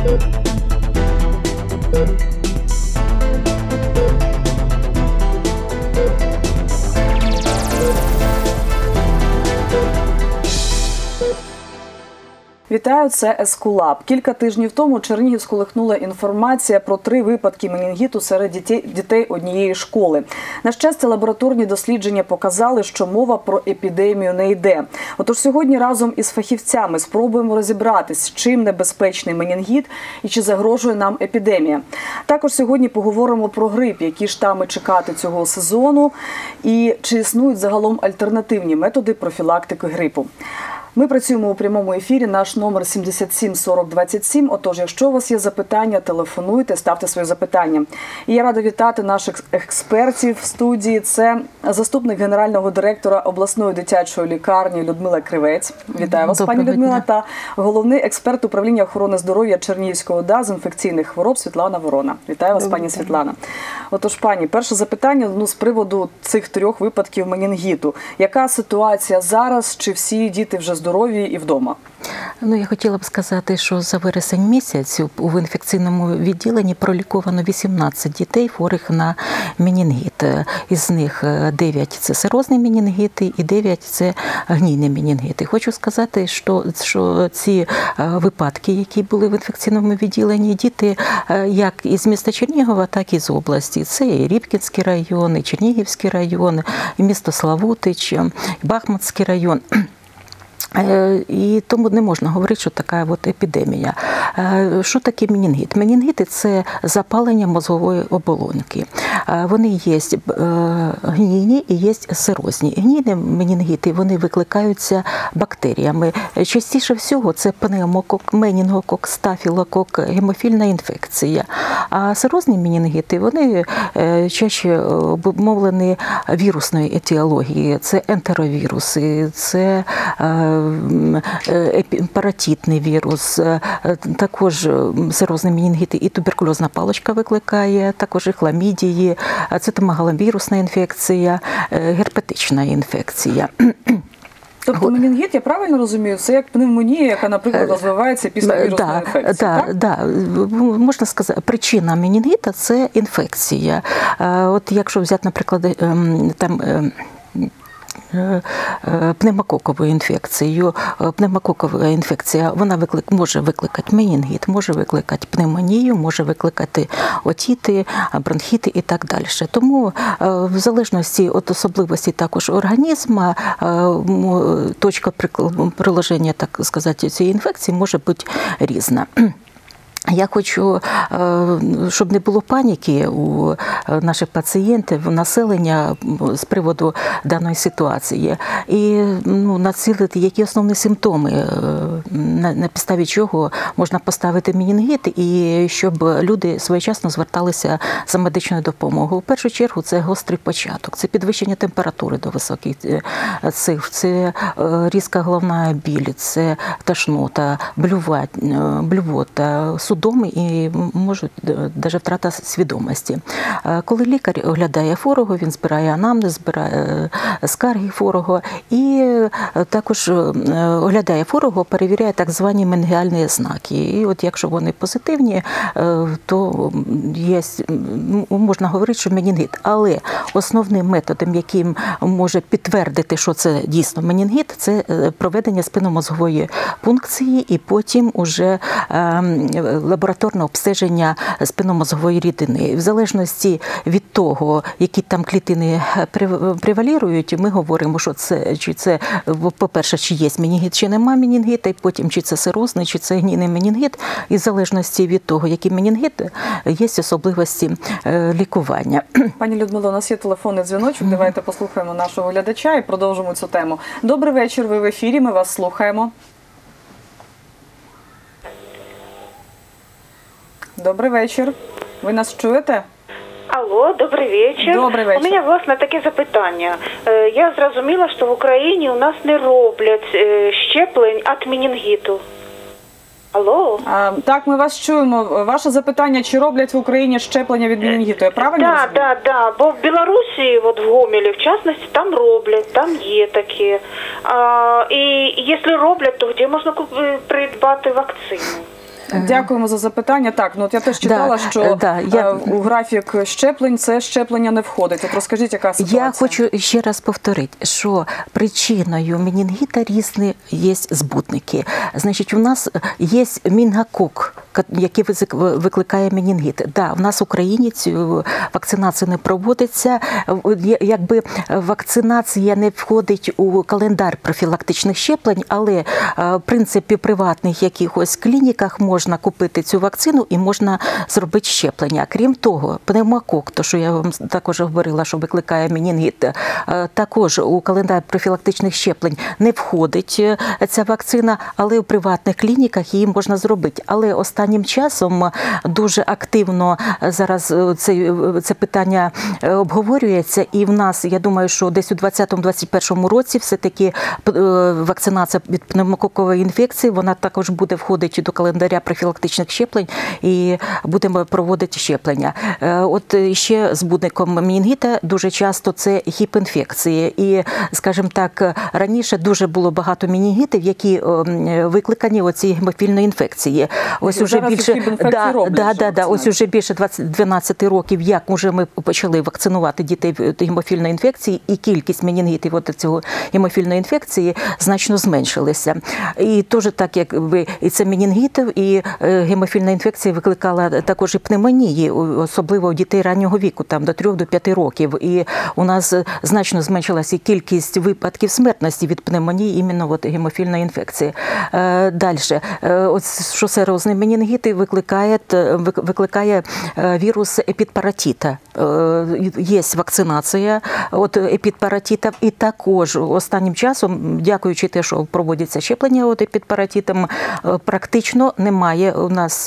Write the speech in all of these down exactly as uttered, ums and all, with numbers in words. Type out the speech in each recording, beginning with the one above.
Вітаю, це Ескулап. Кілька тижнів тому Чернігів сколихнула інформація про три випадки менінгіту серед дітей, дітей однієї школи. На щастя, лабораторні дослідження показали, що мова про епідемію не йде. Отож сьогодні разом із фахівцями спробуємо розібратись, чим небезпечний менінгіт і чи загрожує нам епідемія. Також сьогодні поговоримо про грип, які штами чекати цього сезону і чи існують загалом альтернативні методи профілактики грипу. Ми працюємо у прямому ефірі, наш номер сімдесят сім сорок двадцять сім. Отож, якщо у вас є запитання, телефонуйте, ставте свої запитання. І я рада вітати наших експертів в студії. Це заступник генерального директора обласної дитячої лікарні Людмила Кривець. Вітаю вас, Доброго пані Людмила. дня. Та головний експерт управління охорони здоров'я Чернігівської ОДА з інфекційних хвороб Світлана Ворона. Вітаю вас, пані Світлана. Отож, пані, перше запитання ну, з приводу цих трьох випадків менінгіту. Яка ситуація зараз? Чи всі діти вже здорові і вдома? Ну, я хотіла б сказати, що за вересень місяць у інфекційному відділенні проліковано вісімнадцять дітей, хворих на менінгіт. Із них дев'ять – це серозні менінгіти і дев'ять – це гнійні менінгіти. Хочу сказати, що, що ці випадки, які були в інфекційному відділенні, діти як із міста Чернігова, так і з області. Це і Рібкінський район, і Чернігівський район, і місто Славутич, і Бахмутський район. І тому не можна говорити, що така от епідемія. Що таке менінгіт? Менінгіти – це запалення мозгової оболонки. Вони є гнійні і є серозні. Гнійні менінгіти, вони викликаються бактеріями. Частіше всього це пневмокок, менінгокок, стафілокок, гемофільна інфекція. А серозні менінгіти, вони чаще обумовлені вірусної етіології. Це ентеровіруси, це паротитний вірус, також серозні менінгіти і туберкульозна паличка викликає, також і хламідії, цитомегаловірусна інфекція, герпетична інфекція. Тобто менінгіт, я правильно розумію, це як пневмонія, яка, наприклад, розвивається після вірусної да, інфекції, да, так? Да, можна сказати, причина менінгіта – це інфекція. От якщо взяти, наприклад, там пневмококову інфекцію. Пневмококова інфекція, вона виклик, може викликати менінгіт, може викликати пневмонію, може викликати отіти, бронхіти і так далі. Тому в залежності від особливості також організму, точка приложення, так сказати, цієї інфекції може бути різна. Я хочу, щоб не було паніки у наших пацієнтів, у населення з приводу даної ситуації. І ну, націлити, які основні симптоми, на, на підставі чого можна поставити менінгіт, і щоб люди своєчасно зверталися за медичною допомогою. В першу чергу це гострий початок, це підвищення температури до високих цифр, це різка головна біль, це тошнота, блювота, судоми і можуть навіть втрата свідомості. Коли лікар оглядає хворого, він збирає анамнез, збирає скарги хворого і також оглядає хворого, перевіряє так звані менінгіальні знаки. І от якщо вони позитивні, то є, можна говорити, що менінгіт. Але основним методом, яким може підтвердити, що це дійсно менінгіт, це проведення спинномозгової пункції і потім уже лабораторне обстеження спинномозгової рідини. В залежності від того, які там клітини превалірують, ми говоримо, що це, чи це, по-перше, чи є менінгіт, чи нема менінгіта, і потім, чи це серозний, чи це гнійний менінгіт. І в залежності від того, який менінгіт, є особливості лікування. Пані Людмило, у нас є телефонний дзвіночок. Давайте послухаємо нашого глядача і продовжимо цю тему. Добрий вечір, ви в ефірі, ми вас слухаємо. Добрий вечір. Ви нас чуєте? Алло, добрий вечір. Добрий вечір. У мене, власне, таке запитання. Я зрозуміла, що в Україні у нас не роблять щеплень від менінгіту. Алло? А, так, ми вас чуємо. Ваше запитання, чи роблять в Україні щеплення від менінгіту, я правильно да, розумію? Так, да, так, да. Бо в Білорусі, от в Гомелі, в частності, там роблять, там є таке. А, і якщо роблять, то де можна придбати вакцину? Дякуємо за запитання. Так, ну от я теж читала, Да, що да, я- е, у графік щеплень це щеплення не входить. От розкажіть, яка ситуація? Я хочу ще раз повторити, що причиною менінгіта різні є збутники. Значить, у нас є мінгокок, який викликає менінгіт. Да, в нас в Україні цю вакцинацію не проводиться. Якби вакцинація не входить у календар профілактичних щеплень, але в принципі в приватних якихось клініках можна купити цю вакцину і можна зробити щеплення. Крім того, пневмокок, то що я вам також говорила, що викликає менінгіт, також у календар профілактичних щеплень не входить ця вакцина, але у приватних клініках її можна зробити. Але останнім часом дуже активно зараз це, це питання обговорюється, і в нас, я думаю, що десь у двадцятому-двадцять першому році все-таки вакцинація від пневмококової інфекції, вона також буде входити до календаря профілактичних щеплень і будемо проводити щеплення. От ще збудником менінгіта дуже часто це гіпінфекції. І, скажімо так, раніше дуже було багато менінгітів, які викликані оці гемофільної інфекції. Ось і уже більше да, да, да, да, да, ось уже більше дванадцять років, як уже ми почали вакцинувати дітей від гемофільної інфекції, і кількість менінгітів от цього гемофільної інфекції значно зменшилася. І теж так, як ви, і це менінгітів, і гемофільна інфекція викликала також і пневмонії, особливо у дітей раннього віку, там до трьох до п'яти років. І у нас значно зменшилася кількість випадків смертності від пневмонії іменно от гемофільної інфекції. Далі, от що серозний менінгіт викликає, викликає вірус епідпаратита. Є вакцинація від епідпаратитів, і також останнім часом, дякуючи те, що проводяться щеплення від епідпаратитам, практично немає у нас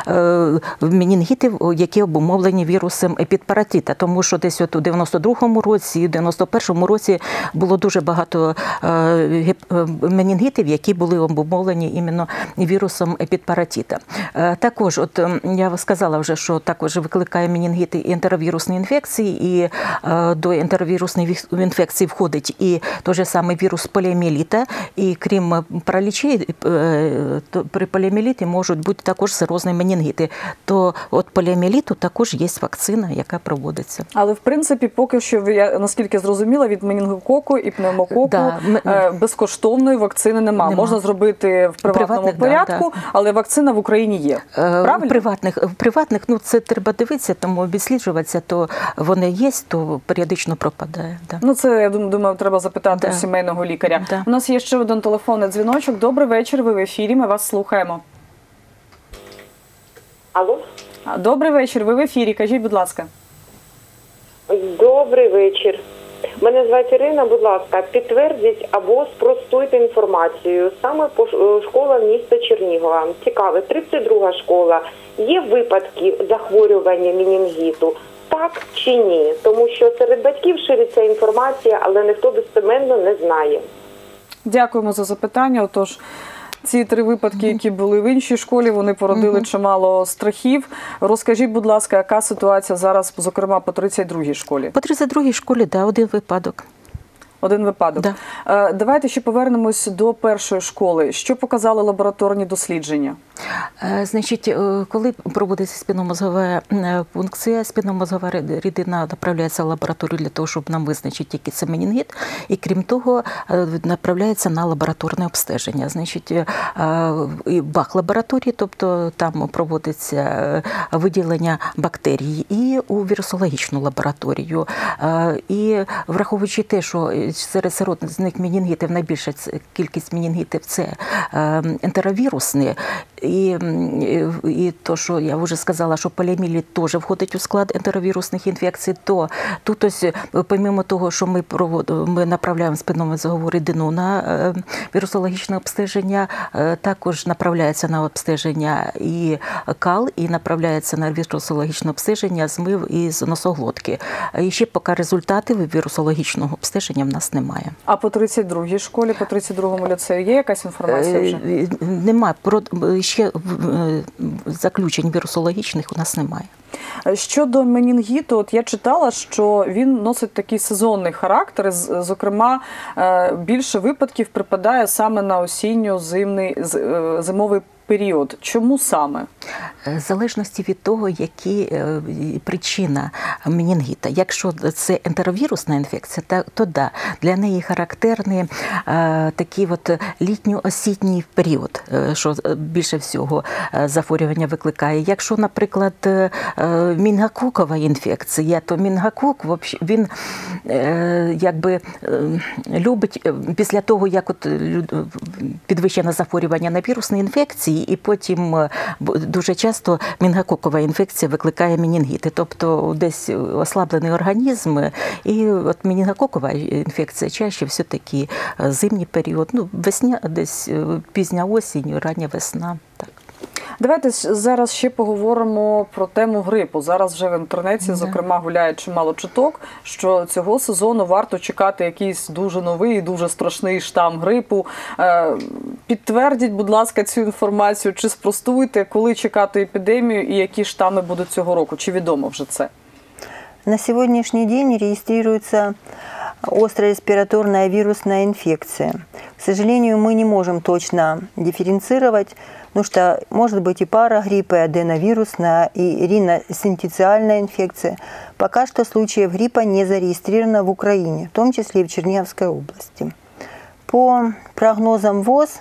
менінгітів, які обумовлені вірусом епідпаратита, тому що десь от у дев'яносто другому році і в дев'яносто першому році було дуже багато менінгітів, які були обумовлені іменно вірусом епідпаратита. Також, от я сказала вже, що також викликає менінгіти і ентеровірусні інфекції, і до ентеровірусної інфекції входить і той же самий вірус поліомієліта, і крім паралічі, при поліомієліті можуть бути також серозні менінгіти. То от поліомієліту також є вакцина, яка проводиться. Але, в принципі, поки що, я наскільки зрозуміла, від менінгококу і пневмококу да. безкоштовної вакцини немає. Нема. Можна зробити в приватному Приватних, порядку, да, да. але вакцина в Україні є. Правильно? В приватних, в приватних, ну це треба дивитися, тому відсліджуватися, то вони є, то періодично пропадає. Да. Ну це, я думаю, треба запитати да. у сімейного лікаря. Да. У нас є ще один телефонний дзвіночок. Добрий вечір, ви в ефірі, ми вас слухаємо. Алло? Добрий вечір, ви в ефірі, кажіть, будь ласка. Добрий вечір. Мене звати Ірина, будь ласка, підтвердіть або спростуйте інформацію. Саме по школа міста Чернігова. Цікаво, тридцять друга школа. Є випадки захворювання менінгіту? Так чи ні? Тому що серед батьків шириться інформація, але ніхто достеменно не знає. Дякуємо за запитання. Отож, ці три випадки, які були в іншій школі, вони породили mm-hmm. чимало страхів. Розкажіть, будь ласка, яка ситуація зараз, зокрема, по тридцять другій школі? По тридцять другій школі, да, один випадок. Один випадок. Да. Давайте ще повернемось до першої школи. Що показали лабораторні дослідження? Значить, коли проводиться спінномозгова пункція, спінномозгова рідина направляється в лабораторію для того, щоб нам визначити, який це менінгіт, і крім того, направляється на лабораторне обстеження. Значить, і бах-лабораторії, тобто там проводиться виділення бактерій, і у вірусологічну лабораторію. І враховуючи те, що серед серозних менінгітів найбільша кількість менінгітів це ентеровірусні, І, і то, що я вже сказала, що поліомієліт теж входить у склад ентеровірусних інфекцій, то тут ось, помимо того, що ми, проводимо, ми направляємо спинномозгову рідину на вірусологічне обстеження, також направляється на обстеження і кал, і направляється на вірусологічне обстеження змив із носоглотки. І ще поки результатів вірусологічного обстеження в нас немає. А по тридцять другій школі, по тридцять другому ліцею є якась інформація вже? Немає. Ще заключень вірусологічних у нас немає. Щодо менінгіту, от я читала, що він носить такий сезонний характер, зокрема, більше випадків припадає саме на осінньо-зимовий період. Чому саме? В залежності від того, які е, причина менінгіта. Якщо це ентеровірусна інфекція, то да, для неї характерний е, такий от літньо-осінній період, е, що більше всього е, захворювання викликає. Якщо, наприклад, е, мінгококова інфекція, то мінгокок, він е, якби е, любить е, після того, як от підвищено захворювання на вірусні інфекції, і потім е, дуже часто мінгококова інфекція викликає менінгіти, тобто десь ослаблений організм, і от менінгококова інфекція чаще все-таки зимній період, ну, весня, десь пізня осінь, рання весна. Так. Давайте зараз ще поговоримо про тему грипу. Зараз вже в інтернеті, зокрема, гуляє чимало чуток, що цього сезону варто чекати якийсь дуже новий, дуже страшний штам грипу. Підтвердіть, будь ласка, цю інформацію, чи спростуйте, коли чекати епідемію і які штами будуть цього року, чи відомо вже це? На сегодняшний день регистрируется острая респираторная вирусная инфекция. К сожалению, мы не можем точно дифференцировать, потому что может быть и парагрипп, и аденовирусная, и риносинтециальная инфекция. Пока что случаев гриппа не зарегистрировано в Украине, в том числе и в Черниговской области. По прогнозам ВОЗ,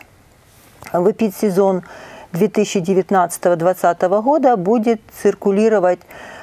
в эпидсезон две тысячи девятнадцатого — две тысячи двадцатого года будет циркулировать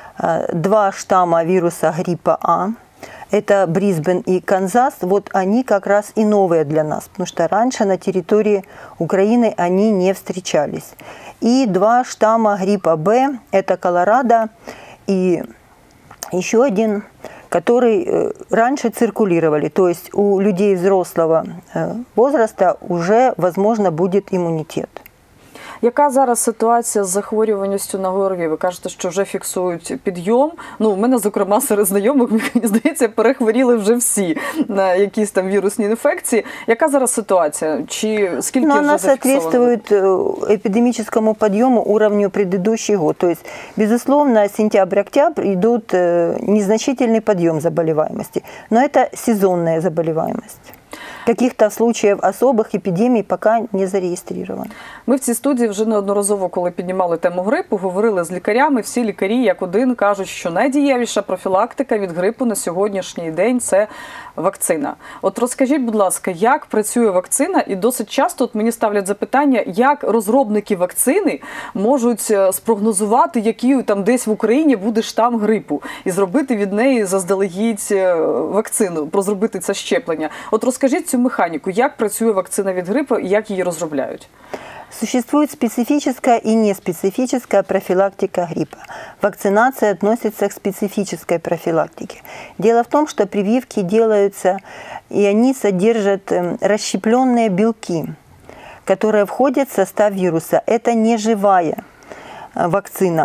два штамма вируса гриппа А. Это Брисбен и Канзас. Вот они как раз и новые для нас, потому что раньше на территории Украины они не встречались. И два штамма гриппа Б. Это Колорадо и еще один, который раньше циркулировали. То есть у людей взрослого возраста уже, возможно, будет иммунитет. Яка зараз ситуація з захворюваністю на ГОРВІ? Ви кажете, що вже фіксують підйом. Ну, у мене, зокрема, серед знайомих, мені здається, перехворіли вже всі на якісь там вірусні інфекції. Яка зараз ситуація? Чи скільки Но вже она зафіксовано? соответствует эпидемическому подъему уровню предыдущий год. То есть, безусловно, сентябрь-октябрь идут незначительный подъем заболеваемости. Но это сезонная заболеваемость. Каких-то случаїв особих епідемій поки не зареєстровано. Ми в цій студії вже неодноразово, коли піднімали тему грипу, говорили з лікарями. Всі лікарі, як один, кажуть, що найдієвіша профілактика від грипу на сьогоднішній день – це вакцина. От розкажіть, будь ласка, як працює вакцина? І досить часто от мені ставлять запитання, як розробники вакцини можуть спрогнозувати, який там десь в Україні буде штам грипу, і зробити від неї заздалегідь вакцину, розробити це щеплення. От розкажіть цю механіку, як працює вакцина від грипу і як її розробляють? Существует специфическая и неспецифическая профилактика гриппа. Вакцинация относится к специфической профилактике. Дело в том, что прививки делаются, и они содержат расщепленные белки, которые входят в состав вируса. Это не живая вакцина.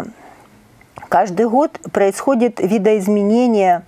Каждый год происходит видоизменение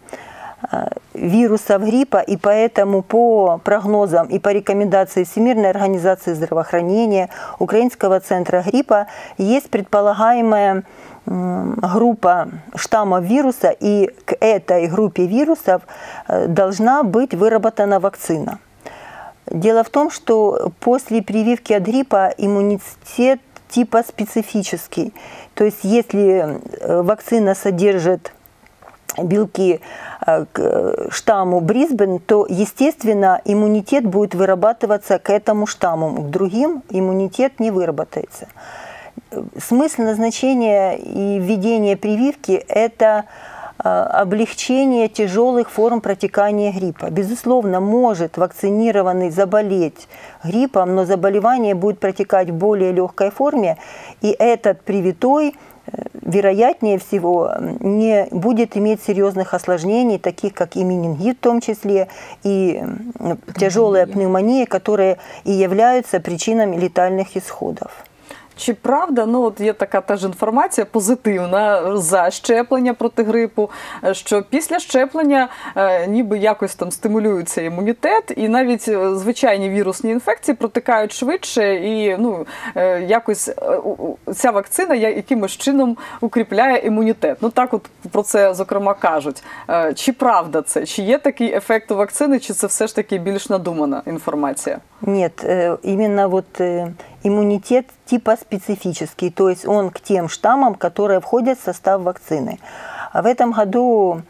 вирусов гриппа, и поэтому по прогнозам и по рекомендации Всемирной организации здравоохранения, Украинского центра гриппа, есть предполагаемая группа штаммов вируса, и к этой группе вирусов должна быть выработана вакцина. Дело в том, что после прививки от гриппа иммунитет типа специфический. То есть если вакцина содержит белки к штамму Брисбен, то, естественно, иммунитет будет вырабатываться к этому штамму. К другим иммунитет не выработается. Смысл назначения и введения прививки – это облегчение тяжелых форм протекания гриппа. Безусловно, может вакцинированный заболеть гриппом, но заболевание будет протекать в более легкой форме, и этот привитой, вероятнее всего, не будет иметь серьезных осложнений, таких как и менингит в том числе, и тяжелая пневмония, которые и являются причинами летальных исходов. Чи правда, ну от є така теж інформація позитивна за щеплення проти грипу, що після щеплення е, ніби якось там стимулюється імунітет, і навіть звичайні вірусні інфекції протикають швидше, і ну, е, якось е, ця вакцина якимось чином укріпляє імунітет. Ну так от про це, зокрема, кажуть. Е, чи правда це? Чи є такий ефект у вакцини, чи це все ж таки більш надумана інформація? Нет, именно вот иммунитет типа специфический, то есть он к тем штаммам, которые входят в состав вакцины. А в этом году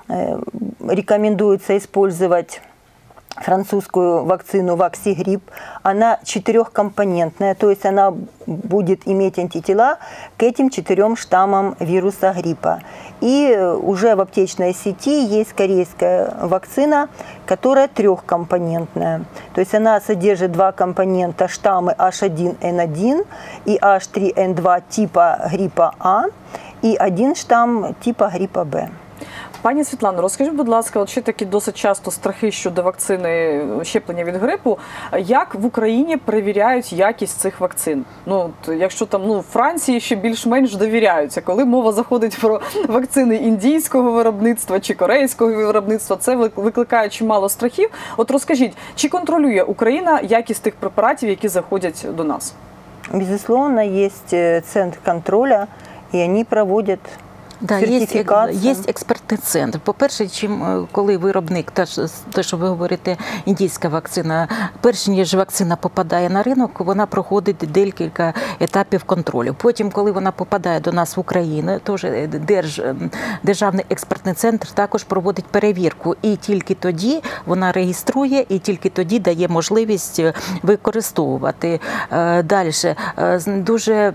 рекомендуется использовать французскую вакцину Ваксигрипп. Она четырехкомпонентная, то есть она будет иметь антитела к этим четырем штаммам вируса гриппа. И уже в аптечной сети есть корейская вакцина, которая трехкомпонентная. То есть она содержит два компонента штаммы эйч один эн один и эйч три эн два типа гриппа А и один штамм типа гриппа Б. Пані Світлано, розкажіть, будь ласка, от ще такі досить часто страхи щодо вакцини щеплення від грипу. Як в Україні перевіряють якість цих вакцин? Ну, от, якщо там, ну, Франції ще більш-менш довіряються, коли мова заходить про вакцини індійського виробництва чи корейського виробництва, це викликає чимало страхів. От розкажіть, чи контролює Україна якість тих препаратів, які заходять до нас? Безусловно, есть центр контроля, и они проводят Да, є, є експертний центр. По-перше, чим коли виробник, те, те, що ви говорите, індійська вакцина, перш ніж вакцина попадає на ринок, вона проходить декілька етапів контролю. Потім, коли вона попадає до нас в Україну, теж Держ, Державний експертний центр також проводить перевірку. І тільки тоді вона реєструє, і тільки тоді дає можливість використовувати. Далі, дуже,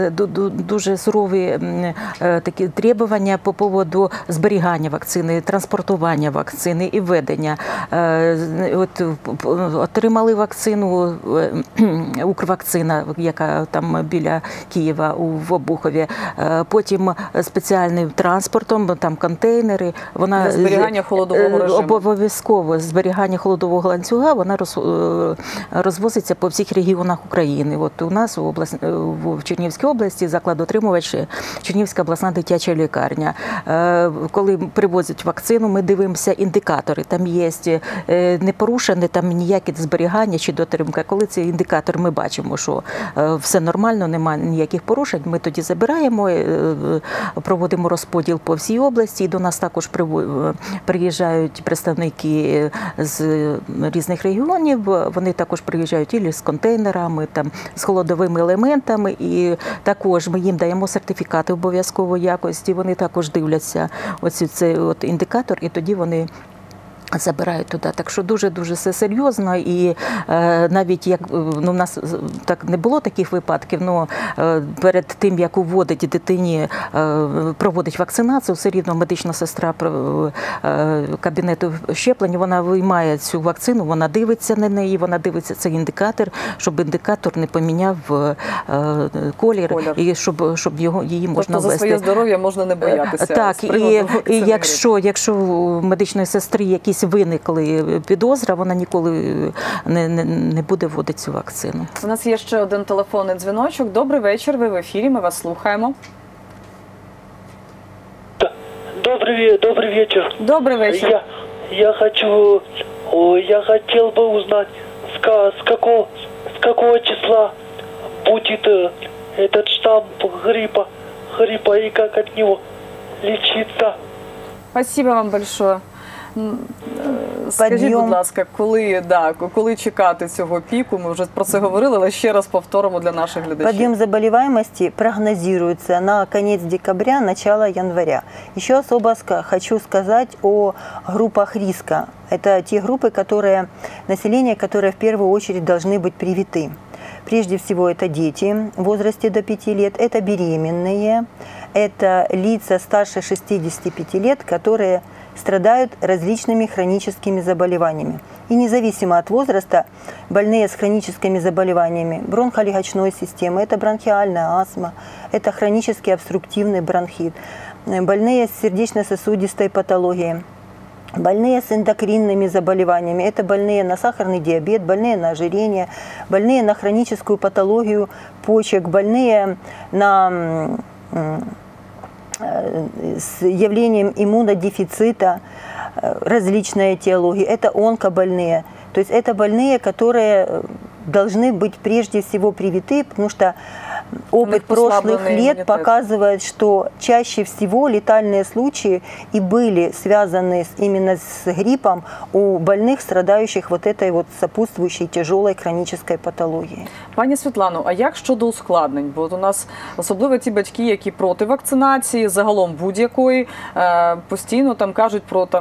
дуже сурові такі требування по поводу зберігання вакцини, транспортування вакцини і введення. От, отримали вакцину, Укрвакцина, яка там біля Києва в Обухові, потім спеціальним транспортом, там контейнери. Вона для зберігання холодового режиму. Обов'язково зберігання холодового ланцюга, вона роз, розвозиться по всіх регіонах України. От у нас в, область, в Чернігівській області закладотримувач Чернігівська обласна дитяча лікарня. Коли привозять вакцину, ми дивимося індикатори. Там є не порушені там ніякі зберігання чи дотримка. Коли цей індикатор ми бачимо, що все нормально, немає ніяких порушень, ми тоді забираємо, проводимо розподіл по всій області. І до нас також приїжджають представники з різних регіонів. Вони також приїжджають і з контейнерами, там, з холодовими елементами. І також ми їм даємо сертифікати обов'язкової якості. Вони також дивляться оці, цей от індикатор, і тоді вони забирають туди. Так що дуже-дуже все серйозно. І е, навіть як, ну, в нас так не було таких випадків, але е, перед тим, як уводить дитині, е, проводить вакцинацію, все рівно медична сестра е, кабінету щеплень, вона виймає цю вакцину, вона дивиться на неї, вона дивиться цей індикатор, щоб індикатор не поміняв е, колір, колір, і щоб, щоб його, її можна тобто ввести. За своє здоров'я можна не боятися. Так, і, і якщо, якщо у медичної сестри якісь виникли підозра, вона ніколи не, не, не буде вводити цю вакцину. У нас є ще один телефонний дзвіночок. Добрий вечір, ви в ефірі, ми вас слухаємо. Добрый, добрый вечер. Добрый вечер. Я, я хочу, я хотел бы узнать, с, с, какого, с какого числа будет этот штамм гриппа, гриппа и как от него лечиться. Спасибо вам большое. Скажіть, будь ласка, коли, да, коли чекати цього піку? Ми вже про це говорили, але ще раз повторимо для наших глядачів. Подъем заболеваемости прогнозируется на конец декабря, начало января. Еще особо хочу сказать о группах риска. Это те группы, которые, население, которые в первую очередь должны быть привиты. Прежде всего, это дети в возрасте до пяти лет, это беременные, это лица старше шестидесяти пяти лет, которые страдают различными хроническими заболеваниями. И независимо от возраста, больные с хроническими заболеваниями бронхолегочной системы, это бронхиальная астма, это хронический обструктивный бронхит, больные с сердечно-сосудистой патологией, больные с эндокринными заболеваниями, это больные на сахарный диабет, больные на ожирение, больные на хроническую патологию почек, больные на с явлением иммунодефицита, различные этиологии, это онкобольные. То есть это больные, которые должны быть прежде всего привиты, потому что опыт прошлых послабленный лет иммунитет. показывает, что чаще всего летальные случаи и были связаны с- именно с гриппом у больных, страдающих вот этой вот сопутствующей тяжелой хронической патологией. Пані Світлано, а як щодо ускладнень? Бо от у нас особливо ті батьки, які проти вакцинації, загалом будь-якої, е, постійно там кажуть про там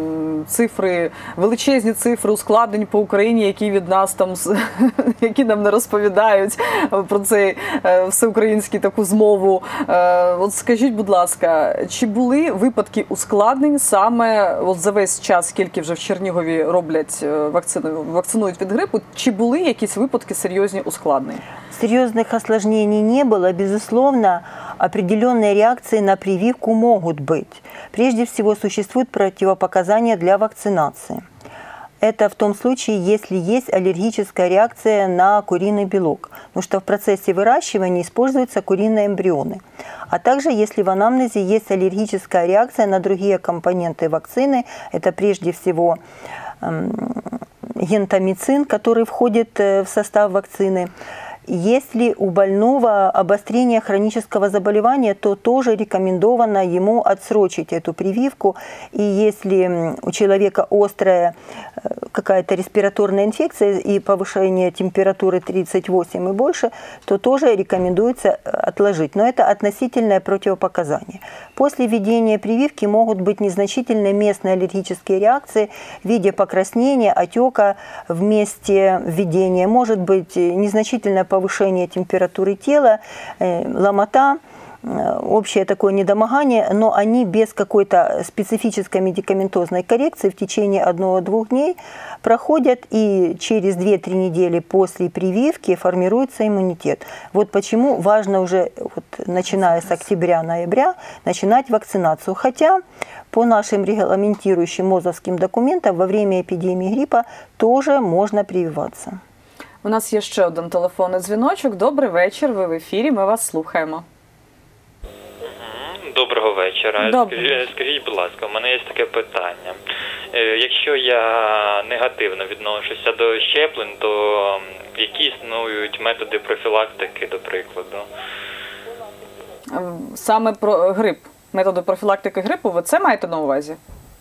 цифри, величезні цифри ускладнень по Україні, які від нас там з- які нам не розповідають про цей е, всеукраїнський таку змову. Е, От скажіть, будь ласка, чи були випадки ускладнень саме от за весь час, скільки вже в Чернігові роблять е, вакцину, вакцинують від грипу, чи були якісь випадки серйозні ускладнень? Серьезных осложнений не было. Безусловно, определенные реакции на прививку могут быть. Прежде всего, существуют противопоказания для вакцинации. Это в том случае, если есть аллергическая реакция на куриный белок, потому что в процессе выращивания используются куриные эмбрионы. А также, если в анамнезе есть аллергическая реакция на другие компоненты вакцины, это прежде всего эм, гентамицин, который входит э, в состав вакцины. Если у больного обострение хронического заболевания, то тоже рекомендовано ему отсрочить эту прививку. И если у человека острая э, какая-то респираторная инфекция и повышение температуры тридцать восемь и больше, то тоже рекомендуется отложить. Но это относительное противопоказание. После введения прививки могут быть незначительные местные аллергические реакции в виде покраснения, отека в месте введения. Может быть незначительное повышение температуры тела, э, ломота, э, общее такое недомогание, но они без какой-то специфической медикаментозной коррекции в течение одного-двух дней проходят, и через две-три недели после прививки формируется иммунитет. Вот почему важно уже, вот, начиная с октября-ноября, начинать вакцинацию. Хотя по нашим регламентирующим МОЗовским документам во время эпидемии гриппа тоже можно прививаться. У нас є ще один телефонний дзвіночок. Добрий вечір, ви в ефірі, ми вас слухаємо. Доброго вечора. Доброго. Скажіть, скажіть, будь ласка, у мене є таке питання. Е, Якщо я негативно відношуся до щеплень, то м, які існують методи профілактики, до прикладу? Ем, Саме про грип, методи профілактики грипу, ви це маєте на увазі?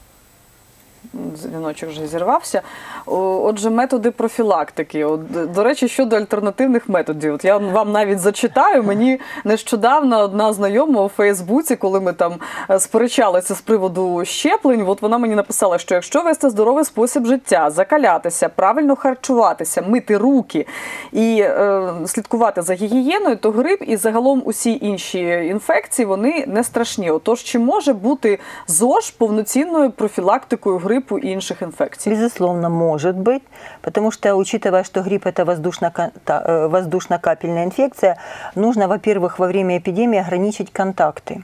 Дзвіночок вже зірвався. О, Отже, методи профілактики. От, д- до речі, щодо альтернативних методів. От я вам навіть зачитаю. Мені нещодавно одна знайома у Фейсбуці, коли ми там е, сперечалися з приводу щеплень, от вона мені написала, що якщо вести здоровий спосіб життя, закалятися, правильно харчуватися, мити руки і е, слідкувати за гігієною, то грип і загалом усі інші інфекції, вони не страшні. Отож, чи може бути ЗОЖ повноцінною профілактикою грипу і інших інфекцій? Безусловно, может быть, потому что, учитывая, что грипп – это воздушно- та- э, воздушно-капельная инфекция, нужно, во-первых, во время эпидемии ограничить контакты.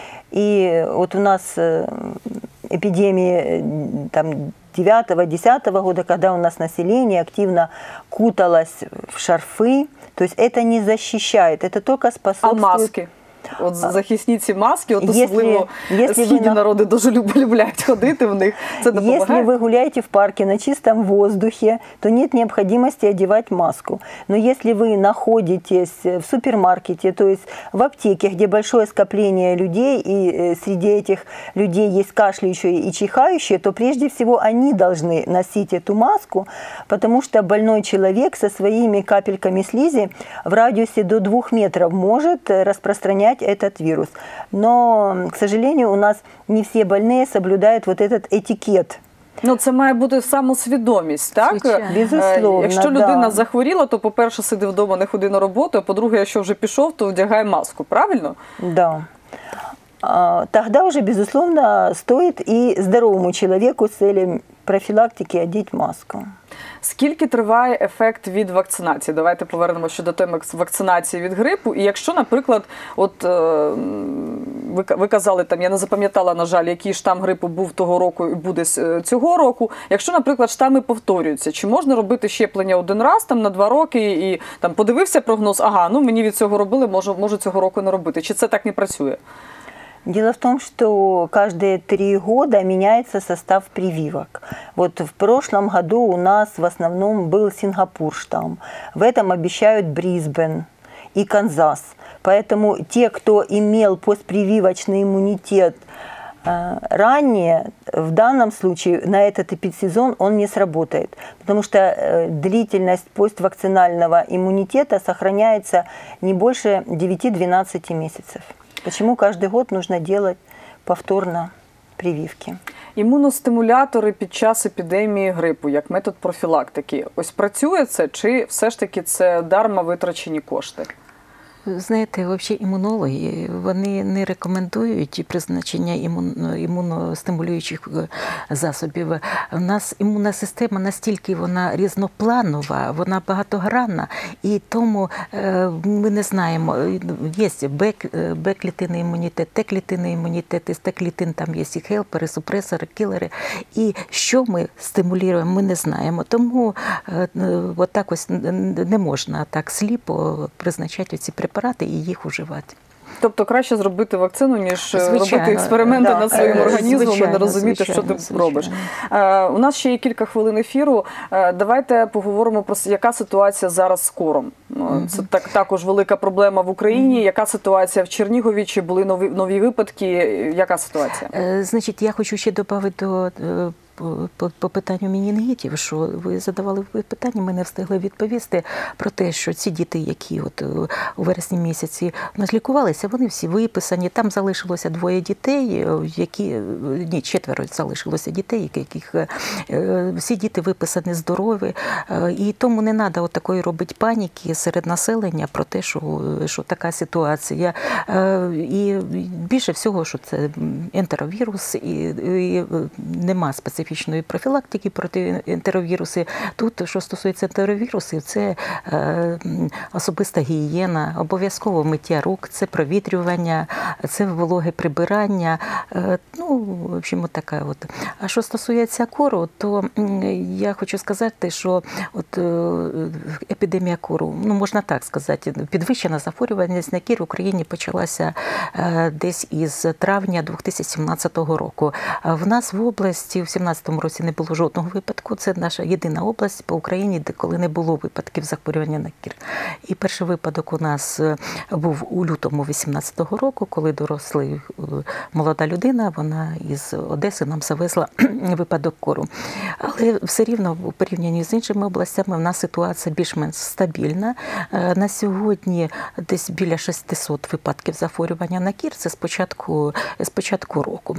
И вот у нас э, эпидемии э, там, девятого-десятого года, когда у нас население активно куталось в шарфы, то есть это не защищает, это только А способствует… маски? От захисні ці маски, от Якщо- особливо якщо ви східні на- народи дуже люб- люблять ходити в них. Це допомагає? Если вы гуляете в парке на чистом воздухе, то нет необходимости одевать маску. Но если вы находитесь в супермаркете, то есть в аптеке, где большое скопление людей, и э, среди этих людей есть кашляющие и чихающие, то прежде всего они должны носить эту маску, потому что больной человек со своими капельками слизи в радиусе до двух метров может э, распространять этот вирус. Но, к сожалению, у нас не все больные соблюдают вот этот этикет. Ну, це має бути самосвідомість, так? Звичайно. Е, Безусловно, Якщо людина да. захворіла, то, по-перше, сиди вдома, не ходи на роботу, а по-друге, якщо вже пішов, то вдягай маску, правильно? Да. А, Тогда уже, безусловно, стоит и здоровому человеку с целью профилактики одеть маску. Скільки триває ефект від вакцинації? Давайте повернемося до теми вакцинації від грипу. І якщо, наприклад, от е, ви, ви казали, там, я не запам'ятала, на жаль, який штам грипу був того року і буде с- цього року. Якщо, наприклад, штами повторюються, чи можна робити щеплення один раз там, на два роки і там, подивився прогноз, ага, ну мені від цього робили, можу, можу цього року не робити. Чи це так не працює? Дело в том, что каждые три года меняется состав прививок. Вот в прошлом году у нас в основном был Сингапур штамм. В этом обещают Брисбен. и Канзас. Поэтому те, кто имел постпрививочный иммунитет ранее, в данном случае на этот эпидсезон он не сработает, потому что длительность поствакцинального иммунитета сохраняется не больше девяти-двенадцати месяцев. Почему каждый год нужно делать повторно прививки? Імуностимулятори під час епідемії грипу, як метод профілактики. Ось працює це, чи все ж таки це дарма витрачені кошти? Знаєте, взагалі імунологи, вони не рекомендують призначення імун, імуностимулюючих засобів. У нас імунна система настільки вона різнопланова, вона багатогранна, і тому ми не знаємо, є Б-клітинний імунітет, Т-клітинний імунітет, із Т-клітин там є і хелпери, супресори, кілери. І що ми стимулюємо, ми не знаємо. Тому от так ось не можна так сліпо призначати ці препарати і їх вживати. Тобто краще зробити вакцину, ніж звичайно, робити експерименти да, над своїм організмом і не розуміти, звичайно, що ти звичайно. робиш. Е, у нас ще є кілька хвилин ефіру. Е, давайте поговоримо про яка ситуація зараз з кором. Mm-hmm. Це так, також велика проблема в Україні. Mm-hmm. Яка ситуація в Чернігові? Чи були нові, нові випадки? Яка ситуація? Е, значить, я хочу ще додати до... По, по, по питанню менінгітів, що ви задавали питання, ми не встигли відповісти про те, що ці діти, які от у вересні місяці у нас лікувалися, вони всі виписані. Там залишилося двоє дітей, які, ні, четверо залишилося дітей, яких всі діти виписані здорові. І тому не треба от такої робити паніки серед населення про те, що, що така ситуація. І більше всього, що це ентеровірус, і, і нема специфічної профілактики проти ентеровірусів. Тут, що стосується ентеровірусів, це е, особиста гігієна, обов'язково миття рук, це провітрювання, це вологе прибирання. Е, ну, в общем, така от. А що стосується кору, то я хочу сказати, що от епідемія кору, ну, можна так сказати, підвищена захворюваність на кір в Україні почалася е, десь із травня дві тисячі сімнадцятого року. В нас в області в сімнадцятому році не було жодного випадку. Це наша єдина область по Україні, де коли не було випадків захворювання на кір. І перший випадок у нас був у лютому вісімнадцятого року, коли дорослий молода людина, вона із Одеси нам завезла випадок кору. Але все рівно у порівнянні з іншими областями в нас ситуація більш-менш стабільна. На сьогодні десь біля шістсот випадків захворювання на кір. Це з початку, з початку року.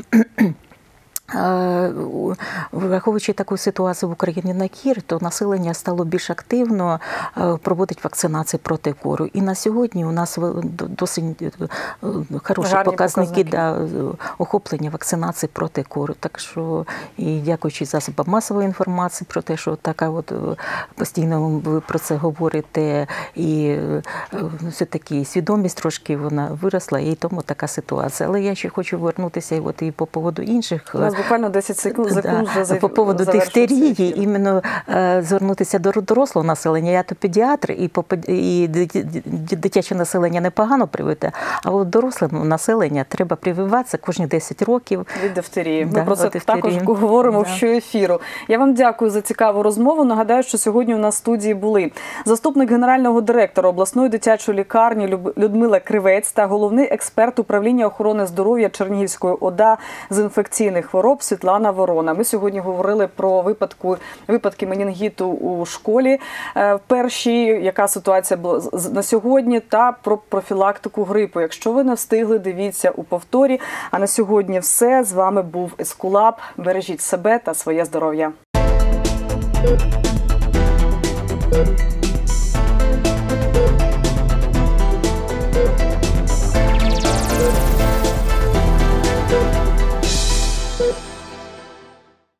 Враховуючи таку ситуацію в Україні на кір, то населення стало більш активно проводити вакцинації проти кору. І на сьогодні у нас досить хороші Гарні показники, показники. Да, охоплення вакцинації проти кору. Так що, і дякуючи засобам масової інформації про те, що така от постійно ви про це говорите, і все-таки свідомість трошки вона виросла, і тому така ситуація. Але я ще хочу повернутися от і по поводу інших. Буквально десять секунд, секунд да. вже По поводу дифтерії, іменно е, звернутися до дорослого населення. Я то педіатр, і, по, і дитяче населення непогано привити, а от дорослому населення треба прививатися кожні десять років. Від дифтерії. Ми да, про це дифтерії. також говоримо да. в щоефіру. Я вам дякую за цікаву розмову. Нагадаю, що сьогодні у нас в студії були заступник генерального директора обласної дитячої лікарні Людмила Кривець та головний експерт управління охорони здоров'я Чернігівської ОДА з інфекційних хвороб Світлана Ворона. Ми сьогодні говорили про випадку, випадки менінгіту у школі в першій, яка ситуація була на сьогодні, та про профілактику грипу. Якщо ви не встигли, дивіться у повторі. А на сьогодні все. З вами був Ескулап. Бережіть себе та своє здоров'я.